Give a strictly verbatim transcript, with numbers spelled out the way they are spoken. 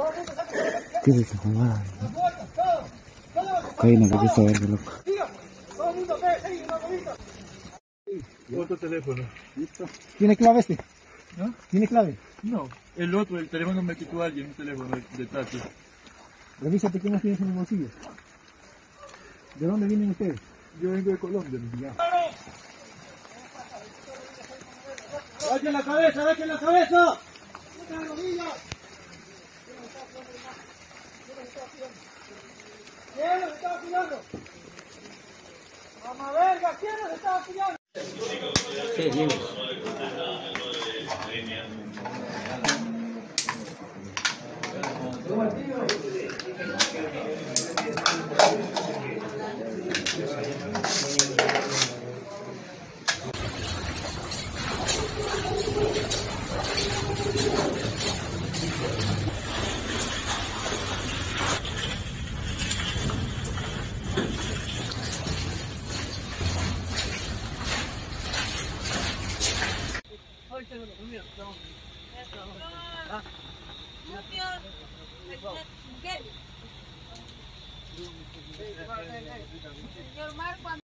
¿Qué es esa mamada? Cocaína, que es verga, loco. Otro teléfono. ¿Listo? ¿Tiene clave este? ¿No? ¿Tiene clave? No, el otro, el teléfono me quitó alguien, un teléfono de taxi. Revísate qué más tienes en el bolsillo. ¿De dónde vienen ustedes? Yo vengo de Colombia, ya. ¡Agachen la cabeza! ¡Agachen la cabeza! ¡Mucha rodilla! ¿Quién nos está apoyando? ¡Mamá verga! ¿Quién nos está apoyando? Sí, bien. Señor Marco.